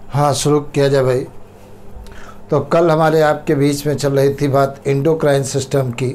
हाँ, शुरू किया जाए भाई। तो कल हमारे आपके बीच में चल रही थी बात एंडोक्राइन सिस्टम की।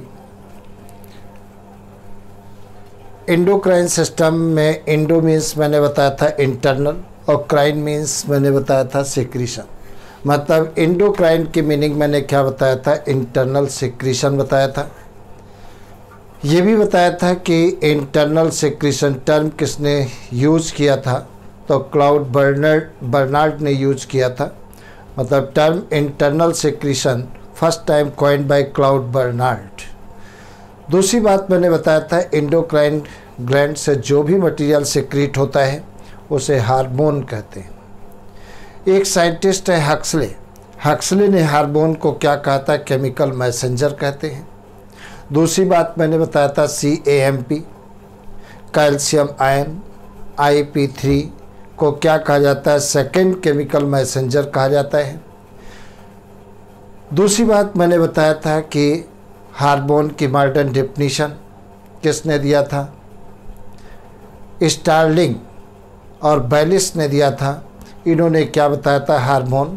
एंडोक्राइन सिस्टम में एंडो मीन्स मैंने बताया था इंटरनल और क्राइन मीन्स मैंने बताया था सिक्रीशन। मतलब एंडोक्राइन की मीनिंग मैंने क्या बताया था, इंटरनल सिक्रीशन बताया था। ये भी बताया था कि इंटरनल सिक्रीशन टर्म किसने यूज किया था, तो क्लाउड बर्नार्ड ने यूज किया था। मतलब term internal secretion first time coined by Claude Bernard. दूसरी बात मैंने बताया था एंडोक्राइन ग्लैंड से जो भी मटेरियल सिक्रीट होता है उसे हार्मोन कहते हैं। एक साइंटिस्ट है हक्सले ने हार्मोन को क्या कहा था, केमिकल मैसेंजर कहते हैं। दूसरी बात मैंने बताया था CAMP कैल्शियम आयन IP3 को क्या कहा जाता है, सेकेंड केमिकल मैसेंजर कहा जाता है। दूसरी बात मैंने बताया था कि हार्मोन की मॉडर्न डेफिनेशन किसने दिया था, स्टार्लिंग और बैलिस ने दिया था। इन्होंने क्या बताया था, हार्मोन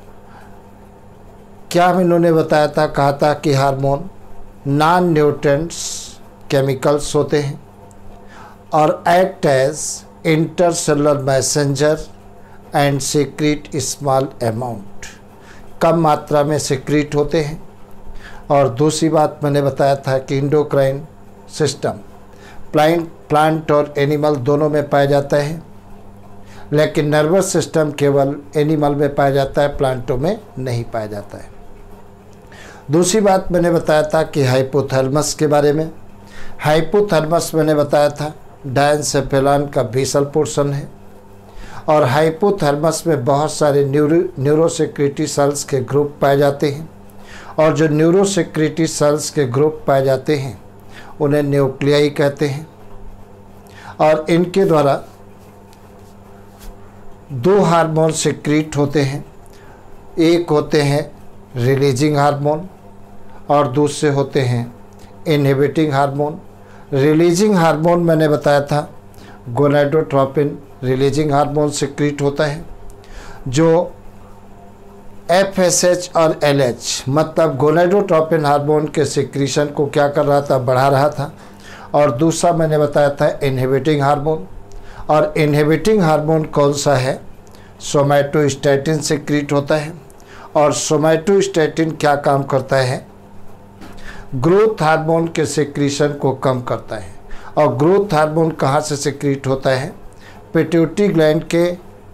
क्या इन्होंने बताया था, कहा था कि हार्मोन नॉन न्यूट्रेंट्स केमिकल्स होते हैं और act as intercellular messenger and secrete small amount, कम मात्रा में सीक्रेट होते हैं। और दूसरी बात मैंने बताया था कि एंडोक्राइन सिस्टम प्लांट और एनिमल दोनों में पाया जाता है, लेकिन नर्वस सिस्टम केवल एनिमल में पाया जाता है, प्लांटों में नहीं पाया जाता है। दूसरी बात मैंने बताया था कि हाइपोथैलेमस के बारे में। हाइपोथैलेमस मैंने बताया था डायनसेफेलॉन का बेसल पोर्शन है और हाइपोथैलेमस में बहुत सारे न्यूरोसेक्रेटरी सेल्स के ग्रुप पाए जाते हैं और जो न्यूरोसेक्रेटरी सेल्स के ग्रुप पाए जाते हैं उन्हें न्यूक्लियाई कहते हैं। और इनके द्वारा दो हार्मोन सिक्रीट होते हैं, एक होते हैं रिलीजिंग हार्मोन और दूसरे होते हैं इनहिबिटिंग हार्मोन। रिलीजिंग हार्मोन मैंने बताया था गोनाडोट्रोपिन रिलीजिंग हार्मोन सिक्रीट होता है, जो FSH और LH मतलब गोनाडोट्रोपिन हार्मोन के सिक्रीशन को क्या कर रहा था, बढ़ा रहा था। और दूसरा मैंने बताया था इनहिबिटिंग हार्मोन, और इनहिबिटिंग हार्मोन कौन सा है, सोमैटोस्टैटिन सिक्रीट होता है। और सोमैटोस्टैटिन क्या काम करता है, ग्रोथ हार्मोन के सिक्रीशन को कम करता है। और ग्रोथ हार्मोन कहाँ से सिक्रीट होता है, पिट्यूटरी ग्लैंड के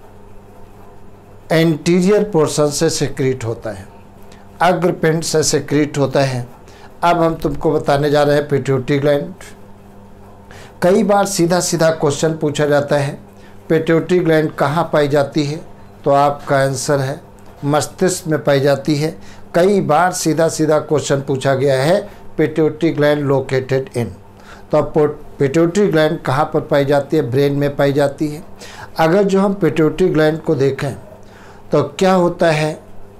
एंटीरियर पोर्शन से सिक्रीट होता है, अग्रपिंड से सिक्रीट होता है। अब हम तुमको बताने जा रहे हैं पिट्यूटरी ग्लैंड। कई बार सीधा सीधा क्वेश्चन पूछा जाता है पिट्यूटरी ग्लैंड कहाँ पाई जाती है, तो आपका आंसर है मस्तिष्क में पाई जाती है। कई बार सीधा सीधा क्वेश्चन पूछा गया है पिट्यूटरी ग्लैंड लोकेटेड इन, तो पिट्यूटरी ग्लैंड कहाँ पर पाई जाती है, ब्रेन में पाई जाती है। अगर जो हम पिट्यूटरी ग्लैंड को देखें तो क्या होता है,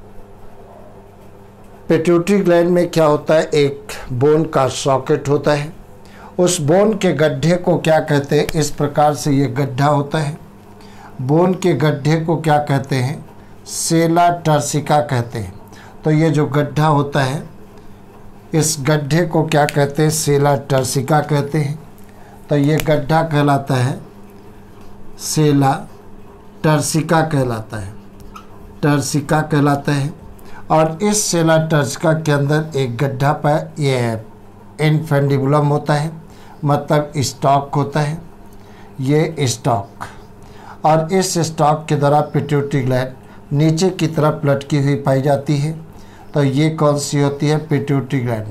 पिट्यूटरी ग्लैंड में क्या होता है, एक बोन का सॉकेट होता है, उस बोन के गड्ढे को क्या कहते हैं, इस प्रकार से ये गड्ढा होता है, बोन के गड्ढे को क्या कहते हैं, सेला टर्सिका कहते हैं। तो ये जो गड्ढा होता है इस गड्ढे को क्या कहते हैं, सेला टर्सिका कहते हैं। तो ये गड्ढा कहलाता है सेला टर्सिका कहलाता है, टर्सिका कहलाता है। और इस सेला टर्सिका के अंदर एक गड्ढा पर ये इनफेंडिबुलम होता है, मतलब स्टॉक होता है, ये स्टॉक। और इस स्टॉक के द्वारा पिट्यूटरी ग्लैंड नीचे की तरफ लटकी हुई पाई जाती है। तो ये कौन सी होती है, पिट्यूटरी ग्लैंड,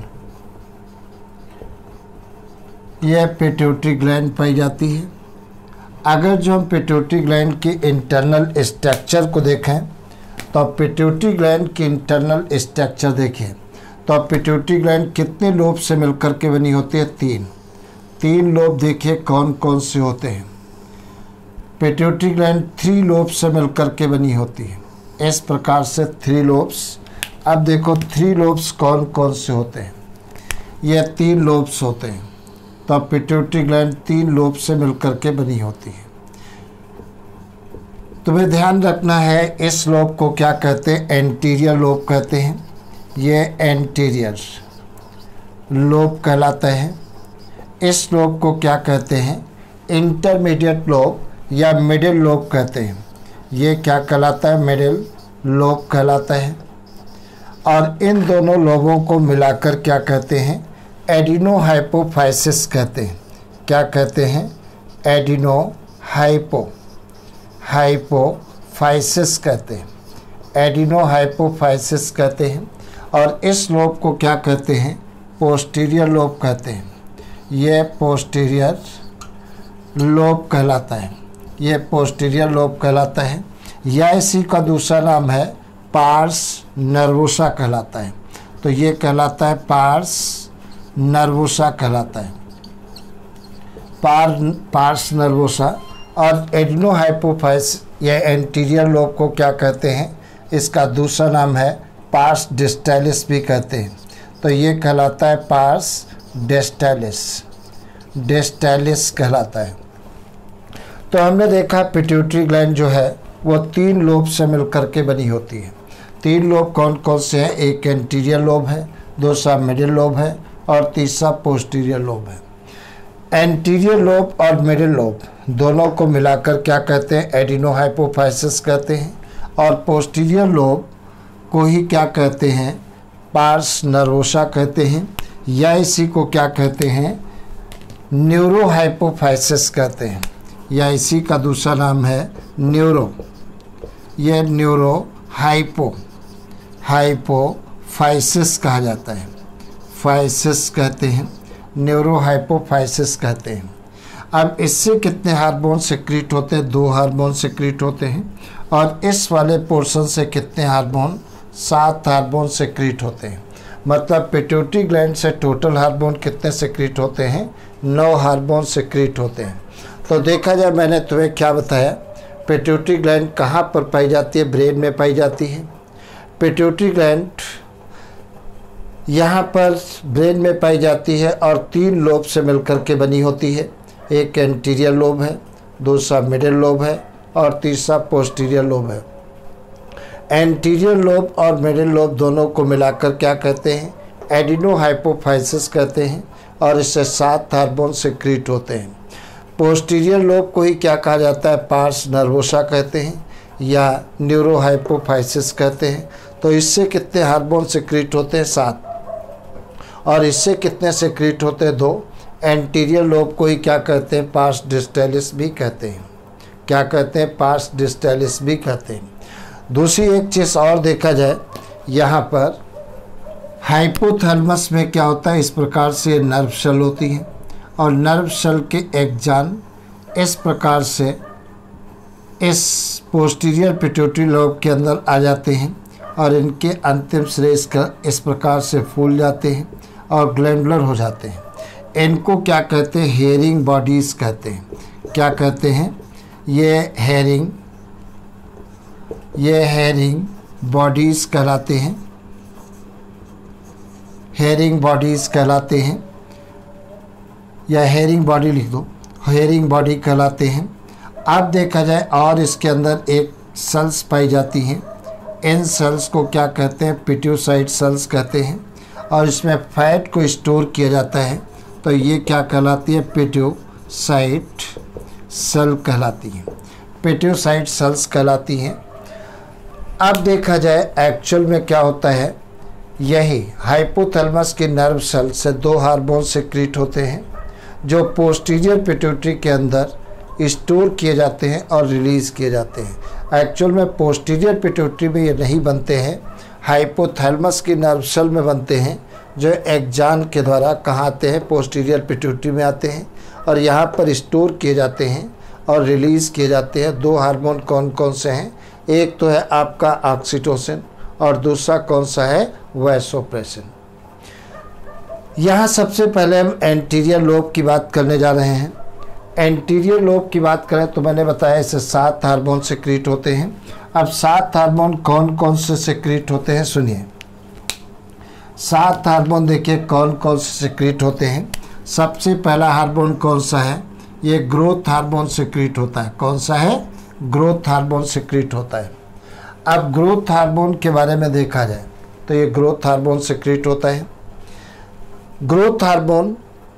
यह पिट्यूटरी ग्लैंड पाई जाती है। अगर जो हम पिट्यूटरी ग्लैंड के इंटरनल स्ट्रक्चर को देखें तो पिट्यूटरी ग्लैंड की इंटरनल स्ट्रक्चर देखें तो पिट्यूटरी ग्लैंड कितने लोब से मिलकर के बनी होती है, तीन लोब। देखिए कौन कौन से होते हैं, पिट्यूटरी ग्लैंड 3 लोब से मिलकर के बनी होती है, इस प्रकार से 3 लोब्स। अब देखो 3 लोब्स कौन कौन से होते हैं, ये 3 लोब्स होते हैं। तो पिट्यूटरी ग्लैंड 3 लोब से मिलकर के बनी होती है। तुम्हें ध्यान रखना है इस लोब को क्या कहते हैं, एंटीरियर लोब कहते हैं। ये एंटीरियर लोब कहलाता है। इस लोब को क्या कहते हैं, इंटरमीडिएट लोब या मिडिल लोब कहते हैं। ये क्या कहलाता है, मिडिल लोब कहलाता है। और इन दोनों लोबों को मिलाकर क्या कहते हैं, एडिनो हाइपोफाइसिस कहते हैं। क्या कहते हैं, एडिनो हाइपोफाइसिस कहते हैं। एडिनो हाइपोफाइसिस कहते हैं। और इस लोब को क्या कहते हैं, पोस्टीरियर लोब कहते हैं। ये पोस्टीरियर लोब कहलाता है। ये पोस्टीरियर लोब कहलाता है, या इसी का दूसरा नाम है पार्स नर्वोसा कहलाता है। तो ये कहलाता है पार्स नर्वोसा कहलाता है, पार्स नर्वोसा। और एडिनो हाइपोफाइसिस या एंटीरियर लोब को क्या कहते हैं, इसका दूसरा नाम है पार्स डिस्टैलिस भी कहते हैं। तो ये कहलाता है पार्स डिस्टैलिस कहलाता है। तो हमने देखा पिट्यूटरी ग्लैंड जो है वो 3 लोब से मिलकर के बनी होती है। 3 लोब कौन कौन से हैं, एक एंटीरियर लोब है, दूसरा मिडिल लोब है और तीसरा पोस्टीरियर लोब है। एंटीरियर लोब और मिडिल लोब दोनों को मिलाकर क्या कहते हैं, एडिनो हाइपोफाइसिस कहते हैं। और पोस्टीरियर लोब को ही क्या कहते हैं, पार्स नर्वोसा कहते हैं, या इसी को क्या कहते हैं, न्यूरो हाइपोफाइसिस कहते हैं, या इसी का दूसरा नाम है न्यूरो। ये न्यूरो हाइपोफाइसिस कहा जाता है, फाइसिस कहते हैं, न्यूरो हाइपोफाइसिस कहते हैं। अब इससे कितने हार्मोन सिक्रीट होते हैं, 2 हार्मोन सिक्रीट होते हैं। और इस वाले पोर्शन से कितने हार्मोन, 7 हार्मोन सिक्रीट होते हैं। मतलब पिट्यूटरी ग्लैंड से टोटल हार्मोन कितने सिक्रीट होते हैं, 9 हार्मोन सिक्रीट होते हैं। तो देखा जाए, मैंने तुम्हें क्या बताया, पिट्यूटरी ग्लैंड कहाँ पर पाई जाती है, ब्रेन में पाई जाती है। पिट्यूटरी ग्लैंड यहाँ पर ब्रेन में पाई जाती है और 3 लोब से मिलकर के बनी होती है। एक एंटीरियर लोब है, दूसरा मिडिल लोब है और तीसरा पोस्टीरियर लोब है। एंटीरियर लोब और मिडिल लोब दोनों को मिलाकर क्या कहते हैं, एडिनो हाइपोफाइसिस कहते हैं। और इससे 7 हार्मोन सिक्रीट होते हैं। पोस्टीरियर लोब को ही क्या कहा जाता है, पार्स नर्वोसा कहते हैं या न्यूरो हाइपोफाइसिस कहते हैं। तो इससे कितने हार्मोन सिक्रीट होते हैं, 7। और इससे कितने सिक्रीट होते हैं, 2। एंटीरियर लोब को ही क्या कहते हैं, पार्स डिस्टैलिस भी कहते हैं। क्या कहते हैं, पार्स डिस्टैलिस भी कहते हैं। दूसरी एक चीज़ और देखा जाए, यहाँ पर हाइपोथैलेमस में क्या होता है, इस प्रकार से नर्व सेल होती हैं और नर्व सेल के एक्जान इस प्रकार से इस पोस्टीरियर पिट्यूटरी लोब के अंदर आ जाते हैं और इनके अंतिम सिरे इस प्रकार से फूल जाते हैं और ग्लैंडुलर हो जाते हैं। इनको क्या कहते हैं, हेयरिंग बॉडीज़ कहते हैं। क्या कहते हैं, ये हेयरिंग बॉडीज़ कहलाते हैं। हेयरिंग बॉडीज़ कहलाते हैं, या हेयरिंग बॉडी लिख दो, हेयरिंग बॉडी कहलाते हैं। अब देखा जाए, और इसके अंदर एक सेल्स पाई जाती हैं। इन सेल्स को क्या कहते हैं, पिट्यूसाइड सेल्स कहते हैं। और इसमें फैट को स्टोर किया जाता है। तो ये क्या कहलाती है, पिट्यूसाइड सेल कहलाती हैं, पिट्यूसाइड सेल्स कहलाती हैं। अब देखा जाए एक्चुअल में क्या होता है, यही हाइपोथैलेमस की नर्व सेल से 2 हार्मोन सिक्रीट होते हैं जो पोस्टीरियर पिट्यूटरी के अंदर स्टोर किए जाते हैं और रिलीज़ किए जाते हैं। एक्चुअल में पोस्टीरियर पिट्यूटरी में ये नहीं बनते हैं, हाइपोथैलेमस की नर्व सेल में बनते हैं, जो एक्जान के द्वारा कहाँ आते हैं, पोस्टीरियर पिट्यूटरी में आते हैं और यहाँ पर स्टोर किए जाते हैं और रिलीज़ किए जाते हैं। 2 हार्मोन कौन कौन से हैं, एक तो है आपका ऑक्सीटोसिन और दूसरा कौन सा है, वैसोप्रेसिन। यहाँ सबसे पहले हम एंटीरियर लोब की बात करने जा रहे हैं। एंटीरियर लोब की बात करें तो मैंने बताया इससे 7 हार्मोन सिक्रीट होते हैं। अब 7 हार्मोन कौन कौन से सिक्रीट होते हैं, सुनिए। 7 हार्मोन देखिए कौन कौन से सिक्रीट होते हैं। सबसे पहला हार्मोन कौन सा है, ये ग्रोथ हार्मोन सिक्रीट होता है। कौन सा है, ग्रोथ हार्मोन सिक्रीट होता है। अब ग्रोथ हार्मोन के बारे में देखा जाए तो ये ग्रोथ हार्मोन सिक्रीट होता है। ग्रोथ हार्मोन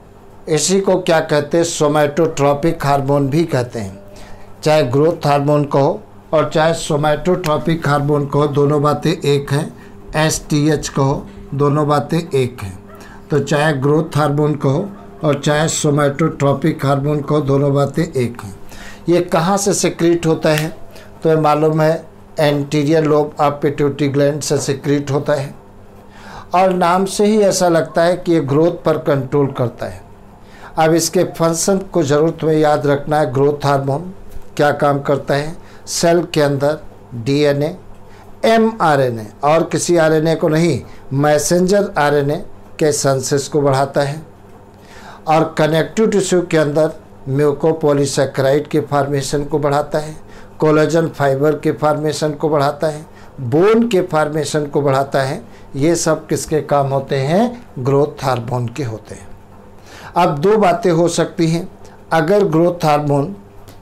इसी को क्या कहते हैं, सोमैटोट्रॉपिक हार्मोन भी कहते हैं। चाहे ग्रोथ हार्मोन कहो और चाहे सोमैटोट्रॉपिक हार्मोन कहो, दोनों बातें एक हैं। STH कहो, दोनों बातें एक हैं। तो चाहे ग्रोथ हार्मोन कहो और चाहे सोमैटोट्रॉपिक हार्मोन कहो, दोनों बातें एक हैं। ये कहाँ से सिक्रीट होता है तो ये मालूम है anterior lobe of pituitary gland से सिक्रीट होता है। और नाम से ही ऐसा लगता है कि ये ग्रोथ पर कंट्रोल करता है। अब इसके फंक्शन को ज़रूरत में याद रखना है। ग्रोथ हार्मोन क्या काम करता है, सेल के अंदर DNA, mRNA और किसी RNA को नहीं, मैसेंजर RNA के सेंसेस को बढ़ाता है और कनेक्टिव टिश्यू के अंदर म्यूकोपॉलीसैकेराइड के फॉर्मेशन को बढ़ाता है, कोलेजन फाइबर के फॉर्मेशन को बढ़ाता है, बोन के फॉर्मेशन को बढ़ाता है। ये सब किसके काम होते हैं, ग्रोथ हार्मोन के होते हैं। अब दो बातें हो सकती हैं। अगर ग्रोथ हार्मोन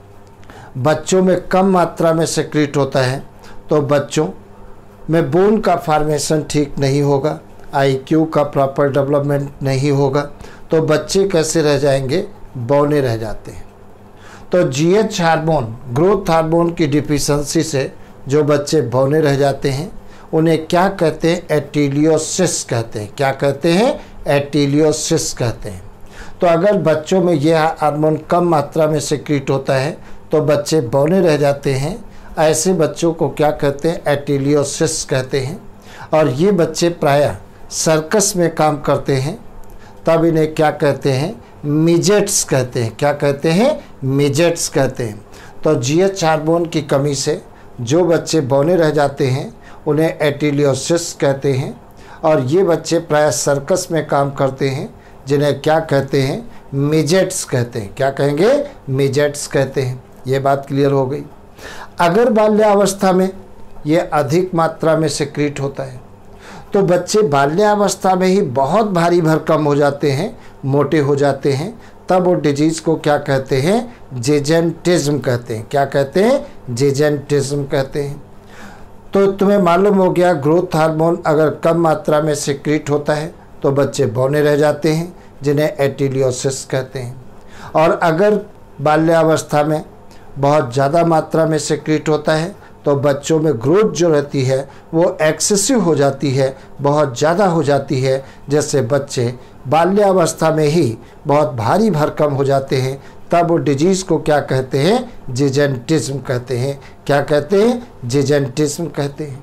बच्चों में कम मात्रा में सिक्रीट होता है तो बच्चों में बोन का फॉर्मेशन ठीक नहीं होगा, IQ का प्रॉपर डेवलपमेंट नहीं होगा, तो बच्चे कैसे रह जाएंगे, बौने रह जाते हैं। तो GH हार्मोन, ग्रोथ हार्मोन की डिफिशेंसी से जो बच्चे बौने रह जाते हैं उन्हें क्या कहते हैं, एटिलियोसिस कहते हैं। क्या कहते हैं, एटिलियोसिस कहते हैं। तो अगर बच्चों में यह हार्मोन कम मात्रा में सिक्रीट होता है तो बच्चे बौने रह जाते हैं। ऐसे बच्चों को क्या कहते हैं, एटिलियोसिस कहते हैं। और ये बच्चे प्रायः सर्कस में काम करते हैं, तब इन्हें क्या कहते हैं, मिजेट्स कहते हैं। क्या कहते हैं, मिजेट्स कहते हैं। तो GH हार्मोन की कमी से जो बच्चे बौने रह जाते हैं उन्हें एटिलियोसिस कहते हैं। और ये बच्चे प्रायः सर्कस में काम करते हैं, जिन्हें क्या कहते हैं, मिजेट्स कहते हैं। क्या कहेंगे, मिजेट्स कहते हैं। ये बात क्लियर हो गई। अगर बाल्यावस्था में ये अधिक मात्रा में सिक्रीट होता है तो बच्चे बाल्यावस्था में ही बहुत भारी भरकम हो जाते हैं, मोटे हो जाते हैं। तब वो डिजीज़ को क्या कहते हैं, जिजेंटिज्म कहते हैं। क्या कहते हैं, जिजेंटिज्म कहते हैं। तो तुम्हें मालूम हो गया, ग्रोथ हार्मोन अगर कम मात्रा में सिक्रीट होता है तो बच्चे बौने रह जाते हैं, जिन्हें एटिलियोसिस कहते हैं। और अगर बाल्यावस्था में बहुत ज़्यादा मात्रा में सिक्रीट होता है तो बच्चों में ग्रोथ जो रहती है वो एक्सेसिव हो जाती है, बहुत ज़्यादा हो जाती है। जैसे बच्चे बाल्यावस्था में ही बहुत भारी भरकम हो जाते हैं, तब वो डिजीज़ को क्या कहते हैं, जिजेंटिज्म कहते हैं। क्या कहते हैं, जिजेंटिज्म कहते हैं।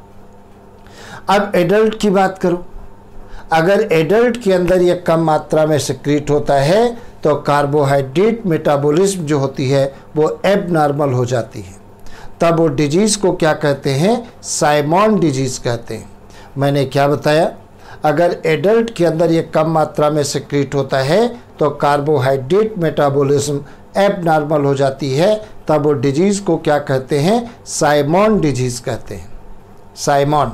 अब एडल्ट की बात करो। अगर एडल्ट के अंदर ये कम मात्रा में सिक्रीट होता है तो कार्बोहाइड्रेट मेटाबॉलिज्म जो होती है वो एबनॉर्मल हो जाती है। तब वो डिजीज़ को क्या कहते हैं, साइमन डिजीज़ कहते हैं। मैंने क्या बताया, अगर एडल्ट के अंदर ये कम मात्रा में सिक्रीट होता है तो कार्बोहाइड्रेट मेटाबॉलिज्म एबनॉर्मल हो जाती है। तब वो डिजीज़ को क्या कहते हैं, साइमन डिजीज़ कहते हैं, साइमन।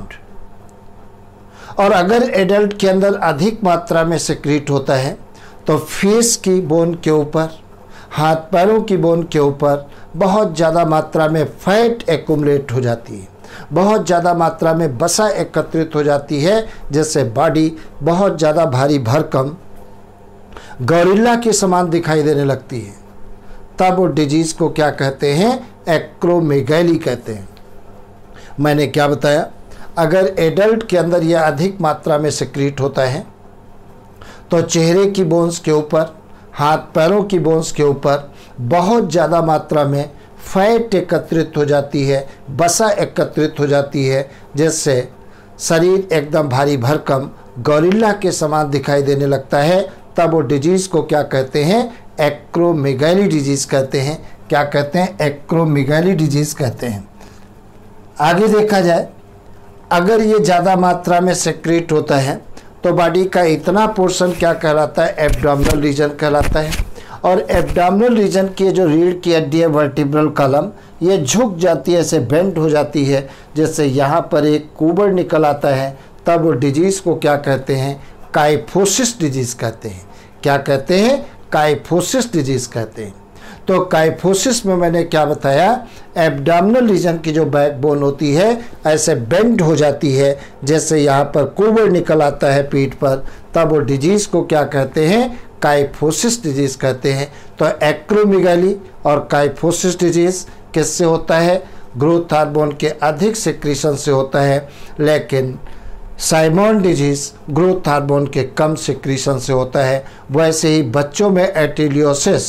और अगर एडल्ट के अंदर अधिक मात्रा में सिक्रीट होता है तो फेस की बोन के ऊपर, हाथ पैरों की बोन के ऊपर बहुत ज़्यादा मात्रा में फैट एक्युमुलेट हो जाती है, बहुत ज़्यादा मात्रा में वसा एकत्रित हो जाती है, जिससे बॉडी बहुत ज़्यादा भारी भरकम गौरिल्ला के समान दिखाई देने लगती है। तब वो डिजीज़ को क्या कहते हैं, एक्रोमेगैली कहते हैं। मैंने क्या बताया, अगर एडल्ट के अंदर यह अधिक मात्रा में सिक्रीट होता है तो चेहरे की बोन्स के ऊपर, हाथ पैरों की बोन्स के ऊपर बहुत ज़्यादा मात्रा में फैट एकत्रित हो जाती है, वसा एकत्रित हो जाती है, जिससे शरीर एकदम भारी भरकम गौरिल्ला के समान दिखाई देने लगता है। तब वो डिजीज़ को क्या कहते हैं, एक्रोमेगैली डिजीज़ कहते हैं। क्या कहते हैं, एक्रोमेगैली डिजीज़ कहते हैं। आगे देखा जाए, अगर ये ज़्यादा मात्रा में सेक्रेट होता है तो बॉडी का इतना पोर्शन क्या कहलाता है, एब्डोमिनल रीजन कहलाता है। और एब्डोमिनल रीजन की जो रीढ़ की हड्डी है, वर्टिब्रल कॉलम, ये झुक जाती है, ऐसे बेंड हो जाती है, जिससे यहाँ पर एक कुबर निकल आता है। तब वो डिजीज़ को क्या कहते हैं, काइफोसिस डिजीज़ कहते हैं। क्या कहते हैं, काइफोसिस डिजीज़ कहते हैं। तो काइफोसिस में मैंने क्या बताया, एब्डोमिनल रीजन की जो बैकबोन होती है ऐसे बेंड हो जाती है, जैसे यहाँ पर कुर्बड़ निकल आता है पीठ पर, तब वो डिजीज़ को क्या कहते हैं, काइफोसिस डिजीज़ कहते हैं। तो एक्रोमेगाली और काइफोसिस डिजीज़ किससे होता है, ग्रोथ हार्मोन के अधिक सिक्रीशन से होता है, लेकिन साइमन डिजीज़ ग्रोथ हार्मोन के कम सिक्रीशन से होता है। वैसे ही बच्चों में एटिलियोसिस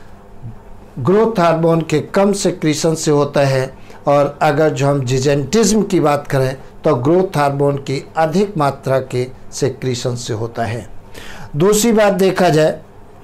ग्रोथ हार्मोन के कम सिक्रीशन से होता है, और अगर जो हम जिजेंटिज्म की बात करें तो ग्रोथ हार्मोन की अधिक मात्रा के सिक्रीशन से होता है। दूसरी बात देखा जाए,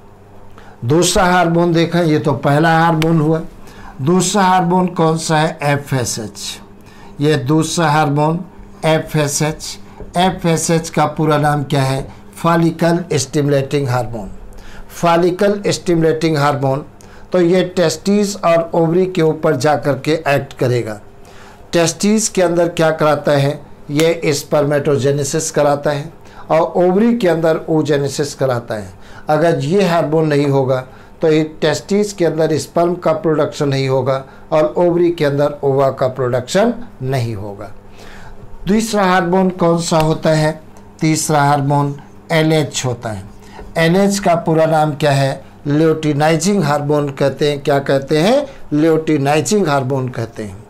दूसरा हार्मोन देखा, ये तो पहला हार्मोन हुआ। दूसरा हार्मोन कौन सा है, FSH। ये दूसरा हार्मोन FSH। FSH का पूरा नाम क्या है, follicle stimulating hormone. Follicle stimulating hormone, तो ये टेस्टिस और ओवरी के ऊपर जाकर के एक्ट करेगा। टेस्टिस के अंदर क्या कराता है, ये स्पर्मेटोजेनेसिस कराता है, और ओवरी के अंदर oogenesis कराता है। अगर ये हार्मोन नहीं होगा तो ये टेस्टिस के अंदर स्पर्म का प्रोडक्शन नहीं होगा, और ओवरी के अंदर ओवा का प्रोडक्शन नहीं होगा। दूसरा हार्मोन कौन सा होता है, तीसरा हार्मोन LH होता है। LH का पूरा नाम क्या है, ल्यूटिनाइजिंग हार्मोन कहते हैं। क्या कहते हैं, ल्यूटिनाइजिंग हार्मोन कहते हैं।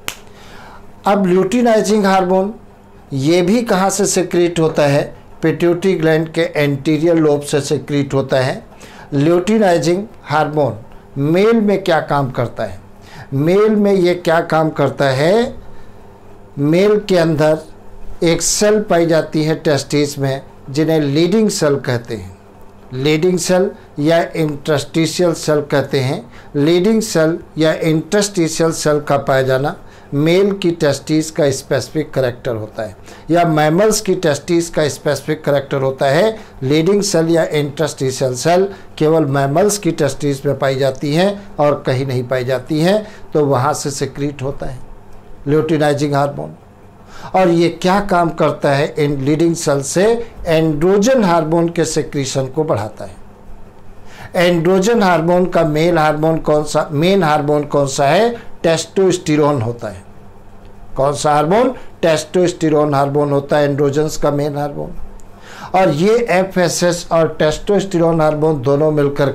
अब ल्यूटिनाइजिंग हार्मोन ये भी कहाँ से सिक्रीट होता है, पिट्यूटरी ग्लैंड के एंटीरियर लोब से सिक्रीट होता है। ल्यूटिनाइजिंग हार्मोन मेल में क्या काम करता है, मेल में ये क्या काम करता है, मेल के अंदर एक सेल पाई जाती है टेस्टिस में, जिन्हें लीडिंग सेल कहते हैं। लीडिंग सेल या इंटरस्टिशियल सेल कहते हैं। लीडिंग सेल या इंटरस्टिशियल सेल का पाया जाना मेल की टेस्टिस का स्पेसिफिक करैक्टर होता है, या मैमल्स की टेस्टिस का स्पेसिफिक करैक्टर होता है। लीडिंग सेल या इंटरस्टिशियल सेल केवल मैमल्स की टेस्टिस में पाई जाती हैं और कहीं नहीं पाई जाती हैं, तो वहाँ से सिक्रीट होता है ल्यूटिनाइजिंग हार्मोन। और ये क्या काम करता है, इन लीडिंग सेल से एंड्रोजन हार्मोन के सिक्रीशन को बढ़ाता है। एंड्रोजन हार्मोन का मेन हार्मोन कौन सा है, टेस्टोस्टेरोन होता है। कौन सा हार्मोन, टेस्टोस्टेरोन हार्मोन होता है एंड्रोजन्स का मेन हार्मोन। और ये FSH और टेस्टोस्टेरोन हार्मोन दोनों मिलकर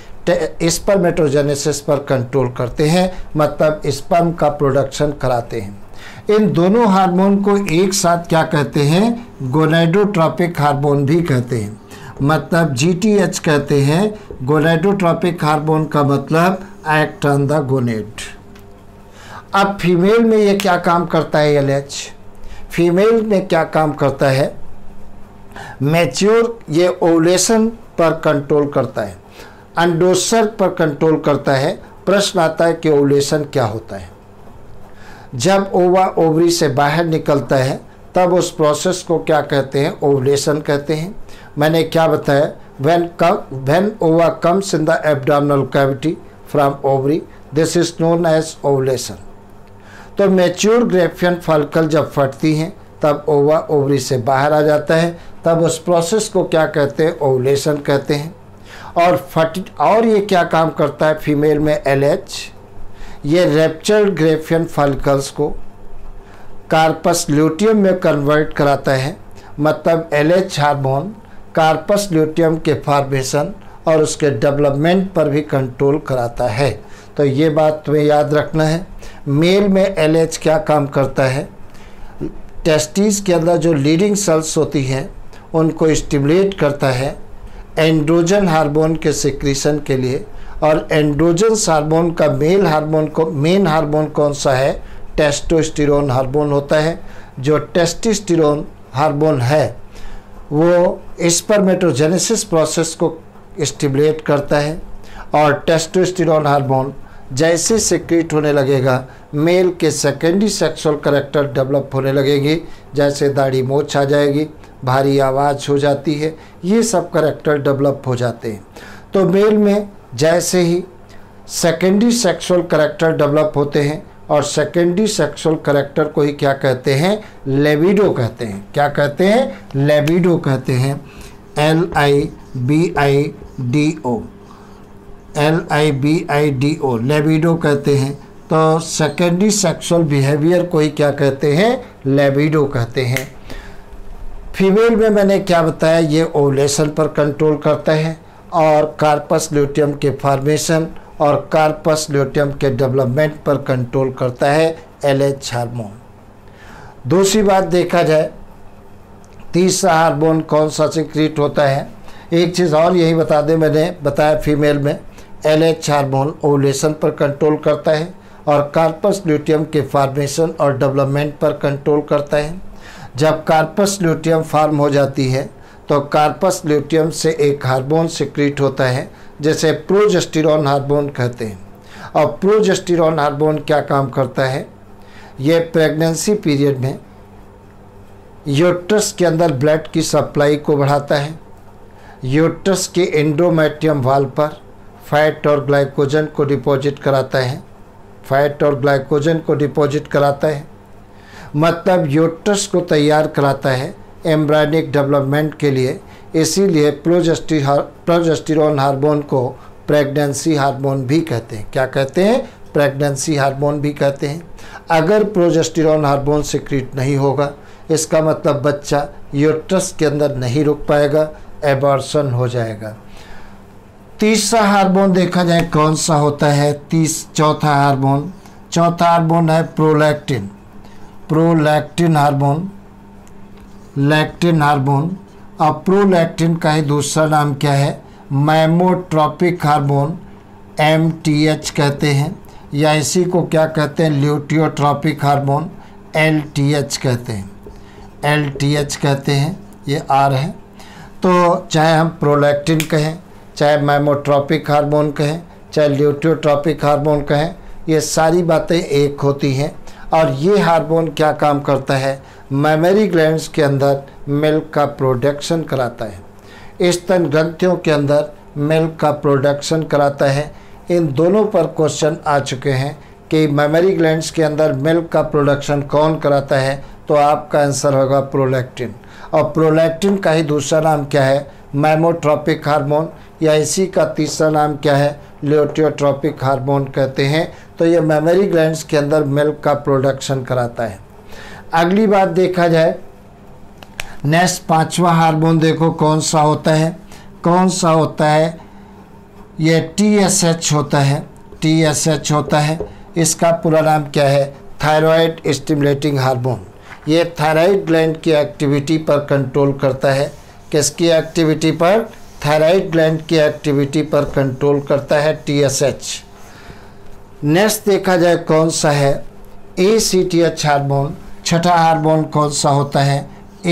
के स्पर्मेटोजेनेसिस पर कंट्रोल करते हैं, मतलब स्पर्म का प्रोडक्शन कराते हैं। इन दोनों हार्मोन को एक साथ क्या कहते हैं, गोनेडोट्रोपिक हार्मोन भी कहते हैं, मतलब GTH कहते हैं। गोनेडोट्रोपिक हार्मोन का मतलब एक्ट ऑन द गोनेड। अब फीमेल में ये क्या काम करता है, LH फीमेल में क्या काम करता है, मैच्योर ये ओवुलेशन पर कंट्रोल करता है, अंडोत्सर्ग पर कंट्रोल करता है। प्रश्न आता है कि ओवुलेशन क्या होता है। जब ओवा ओवरी से बाहर निकलता है तब उस प्रोसेस को क्या कहते हैं, ओवुलेशन कहते हैं। मैंने क्या बताया, when ova comes in the abdominal cavity from ovary, this is known as ovulation. तो मैच्योर ग्रेफियन फॉलिकल जब फटती हैं तब ओवा ओवरी से बाहर आ जाता है, तब उस प्रोसेस को क्या कहते हैं, ओवुलेशन कहते हैं। और ये क्या काम करता है फीमेल में, LH ये रैप्चर्ड ग्रेफियन फॉलिकल्स को कार्पस ल्यूटियम में कन्वर्ट कराता है, मतलब LH हार्मोन कार्पस ल्यूटियम के फॉर्मेशन और उसके डेवलपमेंट पर भी कंट्रोल कराता है। तो ये बात तुम्हें याद रखना है। मेल में LH क्या काम करता है, टेस्टिस के अंदर जो लीडिंग सेल्स होती हैं उनको स्टिमुलेट करता है एंड्रोजन हार्मोन के सिक्रीशन के लिए। और एंड्रोजन हार्मोन का मेन हार्मोन कौन सा है, टेस्टोस्टेरोन हार्मोन होता है। जो टेस्टोस्टेरोन हार्मोन है वो स्पर्मेटोजेनेसिस प्रोसेस को स्टिमुलेट करता है, और टेस्टोस्टेरोन हार्मोन जैसे सिक्रीट होने लगेगा मेल के सेकेंडरी सेक्सुअल कैरेक्टर डेवलप होने लगेंगे, जैसे दाढ़ी मूंछ आ जाएगी, भारी आवाज़ हो जाती है, ये सब कैरेक्टर डेवलप हो जाते हैं। तो मेल में जैसे ही सेकेंडरी सेक्सुअल कैरेक्टर डेवलप होते हैं, और सेकेंडरी सेक्सुअल कैरेक्टर को ही क्या कहते हैं, लिबिडो कहते हैं। क्या कहते हैं, लिबिडो कहते हैं, LIBIDO। LIBIDO, लिबिडो कहते हैं। तो सेकेंडरी सेक्सुअल बिहेवियर को ही क्या कहते हैं, लिबिडो कहते हैं। फीमेल में मैंने क्या बताया, ये ओवुलेशन पर कंट्रोल करता है और कार्पस ल्यूटियम के फॉर्मेशन और कार्पस ल्यूटियम के डेवलपमेंट पर कंट्रोल करता है LH हार्मोन। दूसरी बात देखा जाए, तीसरा हार्मोन कौन सा सिक्रीट होता है। एक चीज़ और यही बता दें, मैंने बताया फीमेल में LH हार्मोन ओवुलेशन पर कंट्रोल करता है और कार्पस ल्यूटियम के फॉर्मेशन और डेवलपमेंट पर कंट्रोल करता है। जब कार्पस ल्यूटियम फॉर्म हो जाती है तो कार्पस ल्यूटियम से एक हार्मोन सिक्रीट होता है जैसे प्रोजेस्टेरॉन हार्मोन कहते हैं। और प्रोजेस्टेरॉन हार्मोन क्या काम करता है, ये प्रेगनेंसी पीरियड में यूट्रस के अंदर ब्लड की सप्लाई को बढ़ाता है। यूट्रस के एंडोमेट्रियम वाल पर फैट और ग्लाइकोजन को डिपॉजिट कराता है, फैट और ग्लाइकोजन को डिपॉजिट कराता है, मतलब यूट्रस को तैयार कराता है एम्ब्रायनिक डेवलपमेंट के लिए। इसीलिए प्रोजेस्टेरॉन हार्मोन को प्रेगनेंसी हार्मोन भी कहते हैं। क्या कहते हैं, प्रेगनेंसी हार्मोन भी कहते हैं। अगर प्रोजेस्टेरॉन हार्मोन सिक्रीट नहीं होगा, इसका मतलब बच्चा यूट्रस के अंदर नहीं रुक पाएगा, एबॉर्शन हो जाएगा। तीसरा हार्मोन देखा जाए कौन सा होता है, चौथा हार्मोन है prolactin. Prolactin hormone, lactin hormone. और प्रोलैक्टिन का ही दूसरा नाम क्या है, मैमोट्रोपिक हार्मोन, MTH कहते हैं, या इसी को क्या कहते हैं, ल्यूटियोट्रोपिक हार्मोन, LTH कहते हैं, LTH कहते हैं, ये R है। तो चाहे हम प्रोलैक्टिन कहें, चाहे मैमोट्रोपिक हार्मोन कहें, चाहे ल्यूटियोट्रोपिक हार्मोन कहें, ये सारी बातें एक होती हैं। और ये हार्मोन क्या काम करता है, मेमरी ग्लैंड्स के अंदर मिल्क का प्रोडक्शन कराता है, स्तन ग्रंथियों के अंदर मिल्क का प्रोडक्शन कराता है। इन दोनों पर क्वेश्चन आ चुके हैं कि मेमरी ग्लैंड्स के अंदर मिल्क का प्रोडक्शन कौन कराता है, तो आपका आंसर होगा प्रोलैक्टिन। और प्रोलैक्टिन का ही दूसरा नाम क्या है, मैमोट्रोपिक हार्मोन, या इसी का तीसरा नाम क्या है, ल्यूटियोट्रोपिक हार्मोन कहते हैं। तो ये मेमरी ग्लैंड्स के अंदर मिल्क का प्रोडक्शन कराता है। अगली बात देखा जाए, नेक्स्ट पांचवा हार्मोन देखो कौन सा होता है, ये TSH होता है। इसका पूरा नाम क्या है, थायराइड स्टिमुलेटिंग हार्मोन। ये थायराइड ग्लैंड की एक्टिविटी पर कंट्रोल करता है। किसकी एक्टिविटी पर, थायराइड ग्लैंड की एक्टिविटी पर कंट्रोल करता है TSH। नेक्स्ट देखा जाए कौन सा है, ACTH हार्मोन। छठा हार्मोन कौन सा होता है,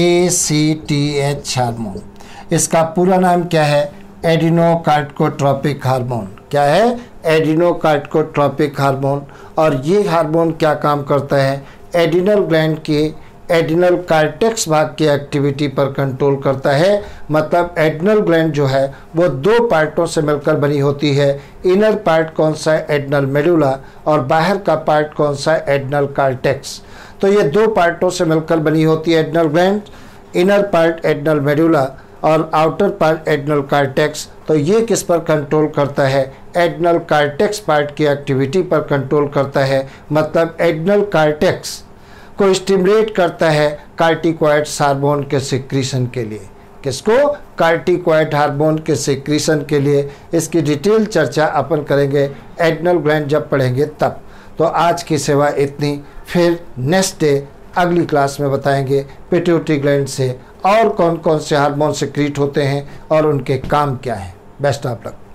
ACTH हार्मोन। इसका पूरा नाम क्या है, एडिनोकार्टिकोट्रोपिक हार्मोन। क्या है, एडिनोकार्टिकोट्रोपिक हार्मोन। और ये हार्मोन क्या काम करता है, एडिनल ग्लैंड की एडिनल कार्टेक्स भाग की एक्टिविटी पर कंट्रोल करता है। मतलब एडिनल ग्लैंड जो है वो दो पार्टों से मिलकर बनी होती है। इनर पार्ट कौन सा है, एडिनल मेडुला, और बाहर का पार्ट कौन सा है, एडिनल कार्टेक्स। तो ये दो पार्टों से मिलकर बनी होती है adrenal gland, inner part adrenal medulla और आउटर पार्ट एडिनल कार्टेक्स। तो ये किस पर कंट्रोल करता है, एडिनल कार्टेक्स पार्ट की एक्टिविटी पर कंट्रोल करता है। मतलब एडिनल कार्टेक्स को स्टिमुलेट करता है कार्टिकॉइड्स हार्मोन के सिक्रीशन के लिए। किसको, कार्टिकॉइड हार्मोन के सिक्रीशन के लिए। इसकी डिटेल चर्चा अपन करेंगे एडिनल ग्लैंड जब पढ़ेंगे तब। तो आज की सेवा इतनी, फिर नेक्स्ट डे अगली क्लास में बताएंगे पिट्यूटरी ग्लैंड से और कौन कौन से हार्मोन सिक्रीट होते हैं और उनके काम क्या हैं। Best of luck.